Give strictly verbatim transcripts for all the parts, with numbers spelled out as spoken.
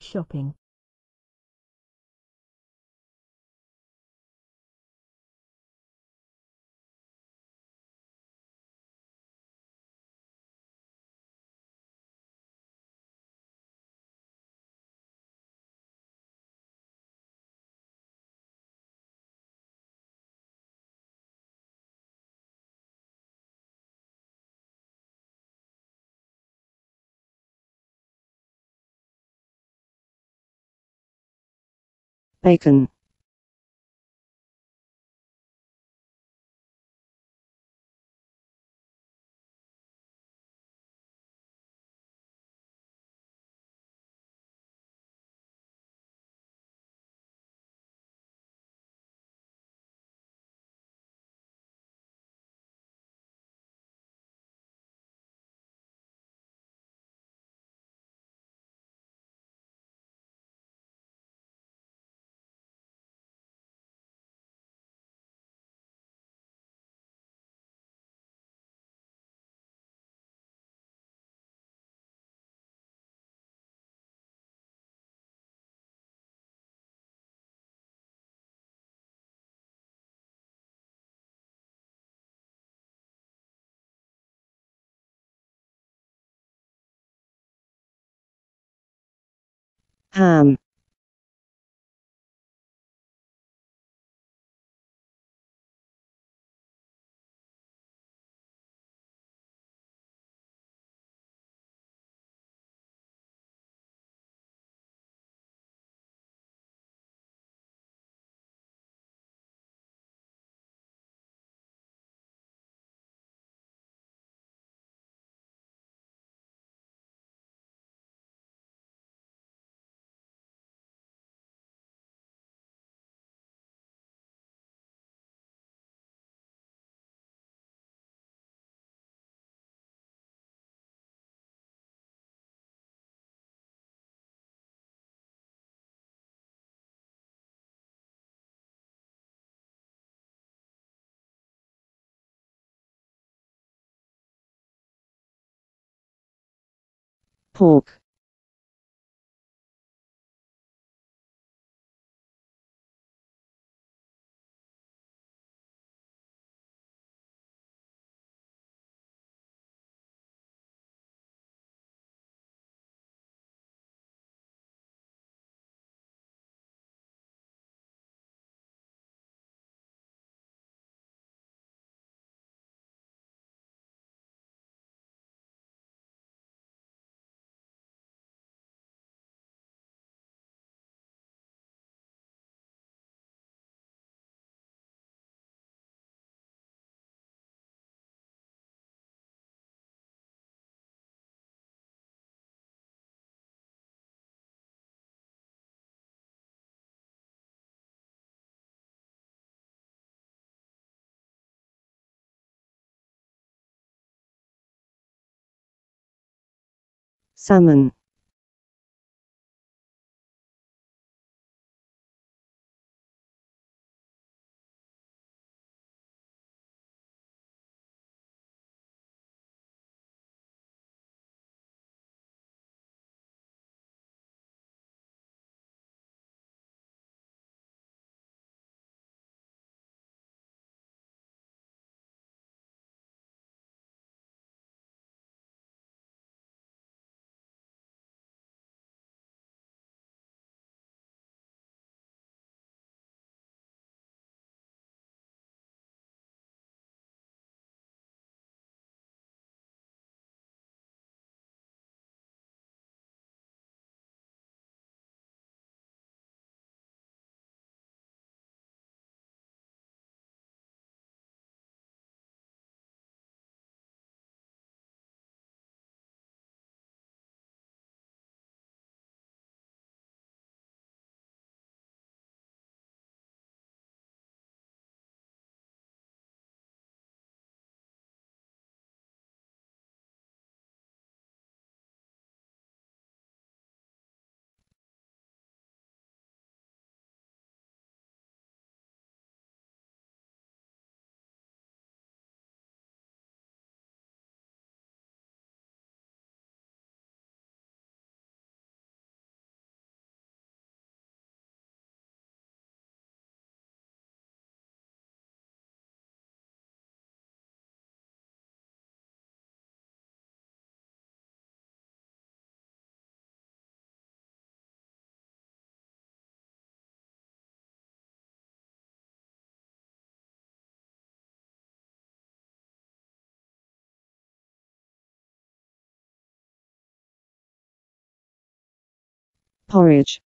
shopping. Bacon. Ham. Pork. Salmon. Porridge.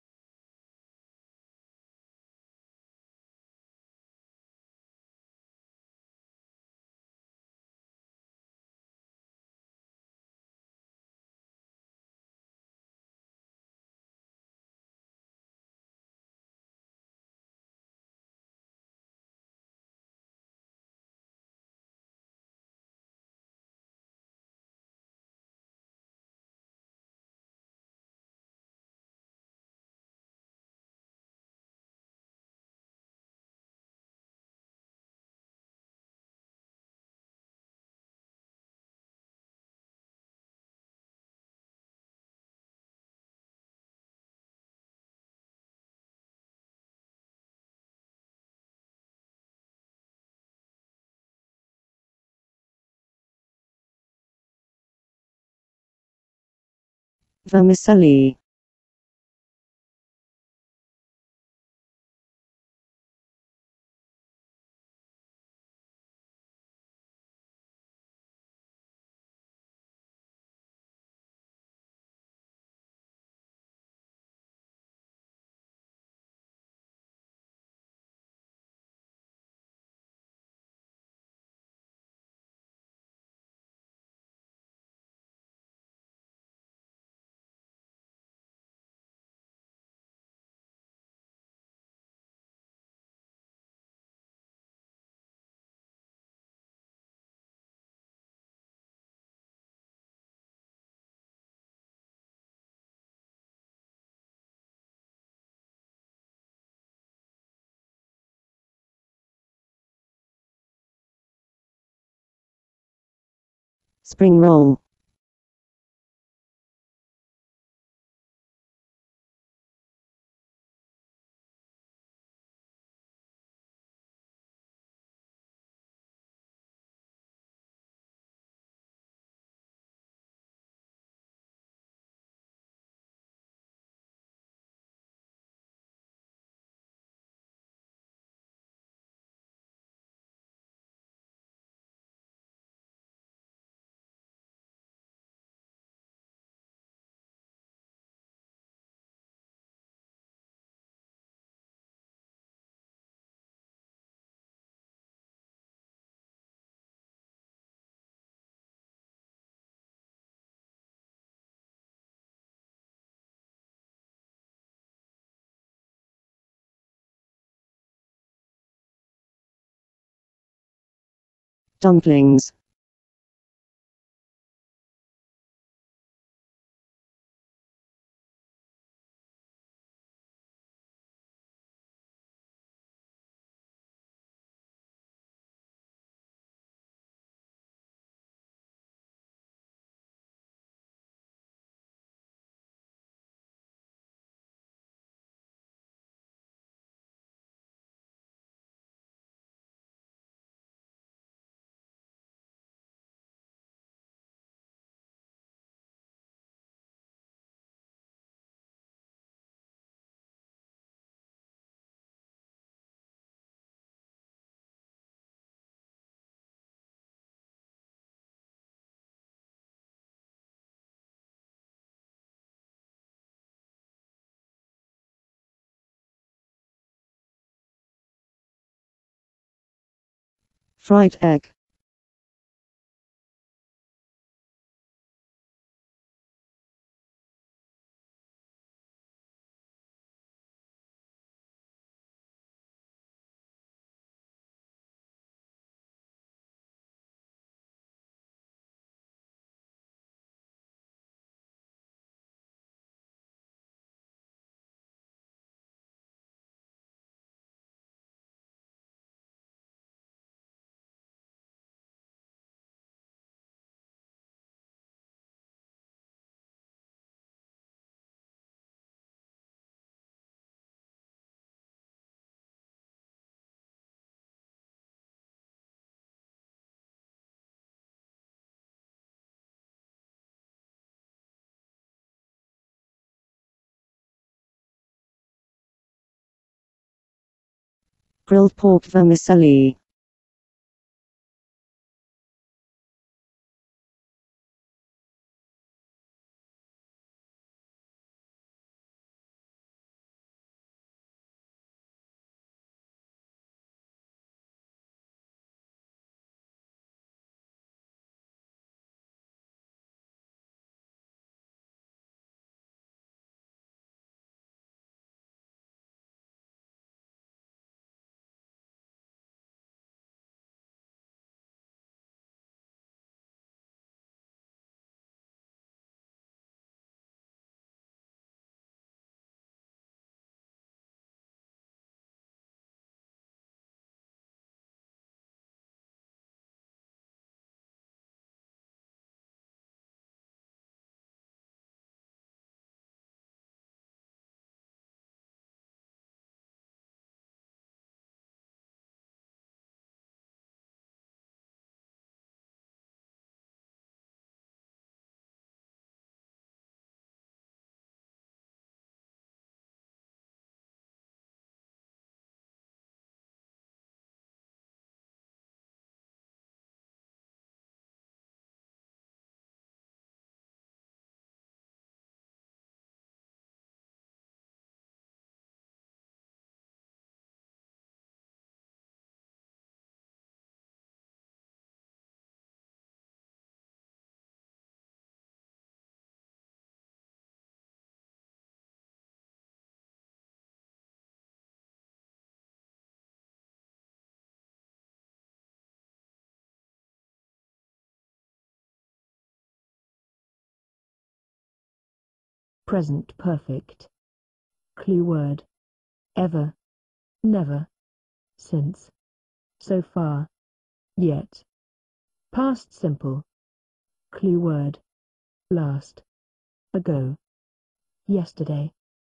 Vermicelli. Spring roll. Dumplings. Fried egg. Grilled pork vermicelli. Present perfect. Clue word. Ever. Never. Since. So far. Yet. Past simple. Clue word. Last. Ago. Yesterday.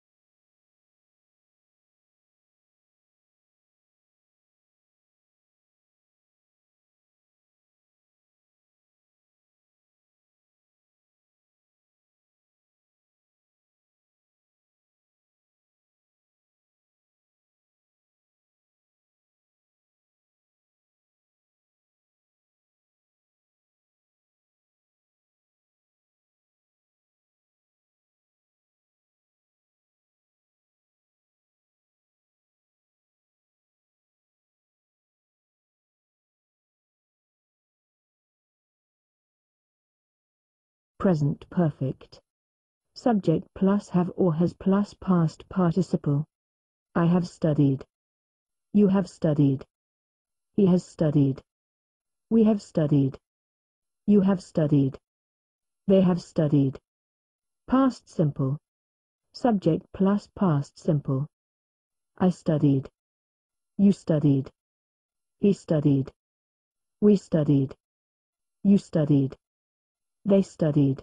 Present perfect. Subject plus have or has plus past participle. I have studied. You have studied. He has studied. We have studied. You have studied. They have studied. Past simple. Subject plus past simple. I studied. You studied. He studied. We studied. You studied. They studied.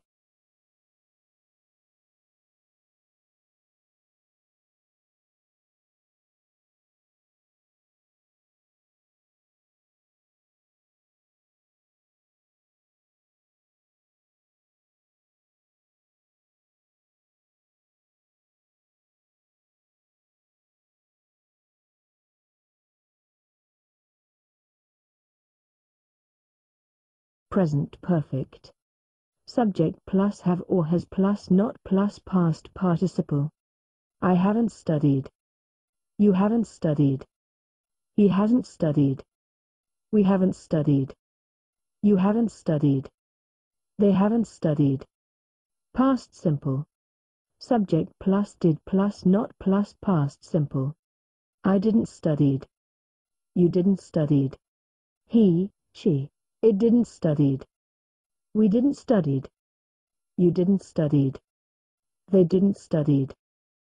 Present perfect. Subject plus have or has plus not plus past participle. I haven't studied. You haven't studied. He hasn't studied. We haven't studied. You haven't studied. They haven't studied. Past simple. Subject plus did plus not plus past simple. I didn't studied. You didn't studied. He, she, it didn't studied. We didn't studied. You didn't studied. They didn't studied.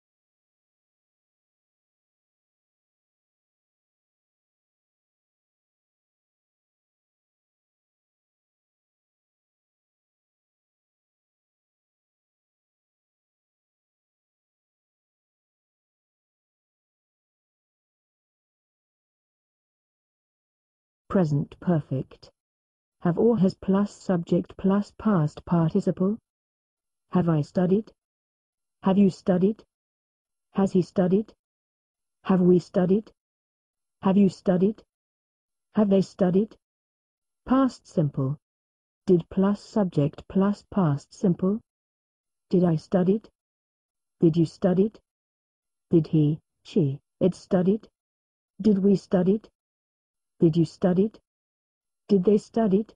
Present perfect. Have or has plus subject plus past participle. Have I studied? Have you studied? Has he studied? Have we studied? Have you studied? Have they studied? Past simple. Did plus subject plus past simple. Did I studied? Did you studied? Did he, she, it studied? Did we studied? Did you studied? Did they studied?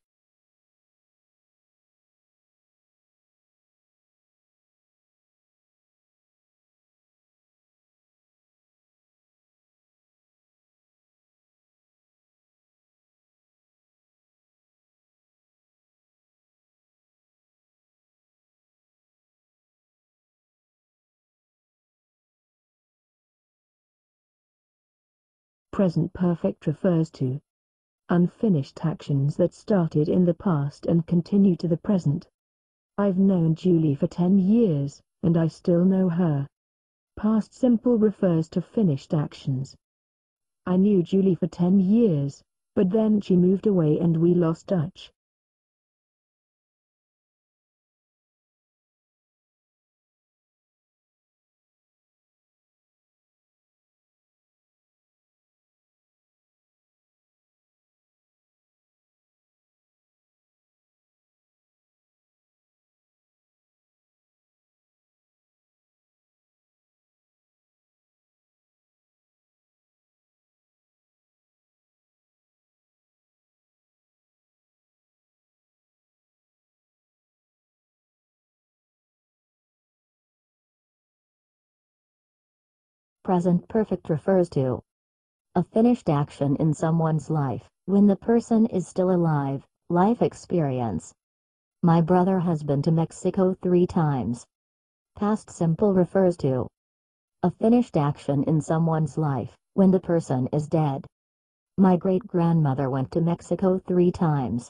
Present perfect refers to unfinished actions that started in the past and continue to the present. I've known Julie for ten years, and I still know her. Past simple refers to finished actions. I knew Julie for ten years, but then she moved away and we lost touch. Present perfect refers to a finished action in someone's life, when the person is still alive. Life experience. My brother has been to Mexico three times. Past simple refers to a finished action in someone's life, when the person is dead. My great-grandmother went to Mexico three times.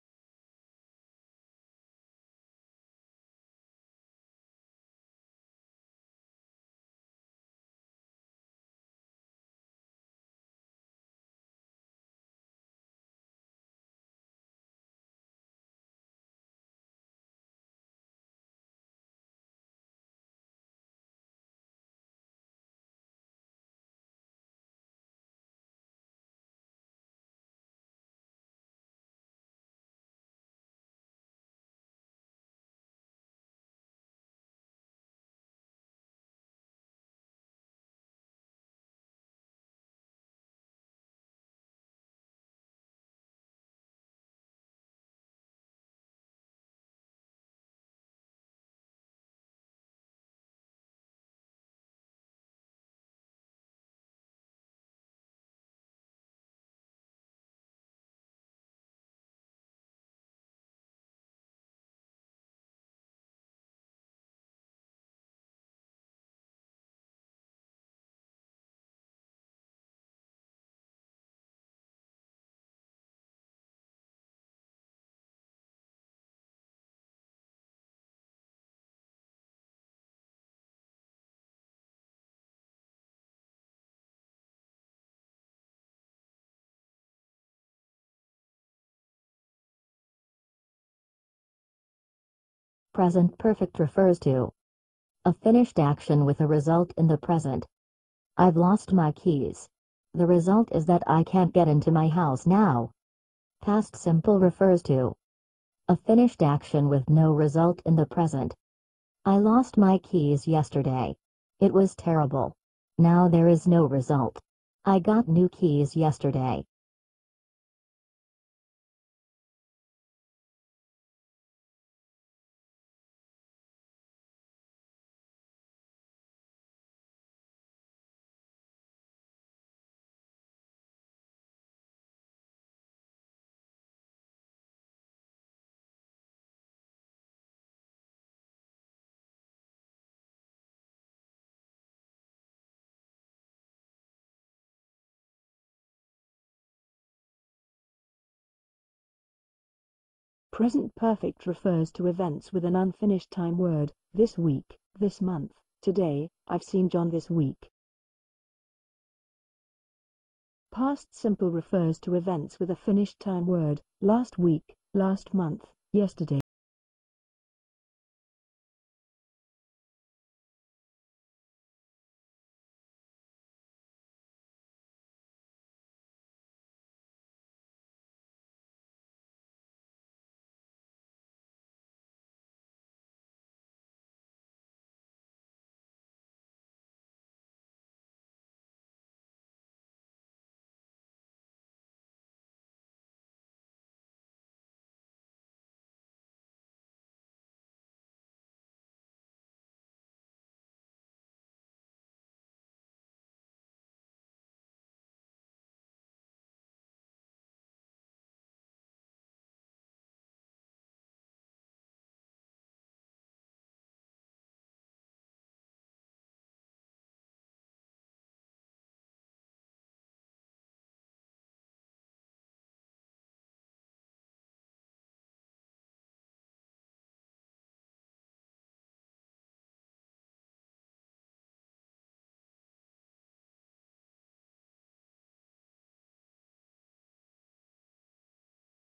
Present perfect refers to a finished action with a result in the present. I've lost my keys. The result is that I can't get into my house now. Past simple refers to a finished action with no result in the present. I lost my keys yesterday. It was terrible. Now there is no result. I got new keys yesterday. Present perfect refers to events with an unfinished time word. This week, this month, today, I've seen John this week. Past simple refers to events with a finished time word. Last week, last month, yesterday.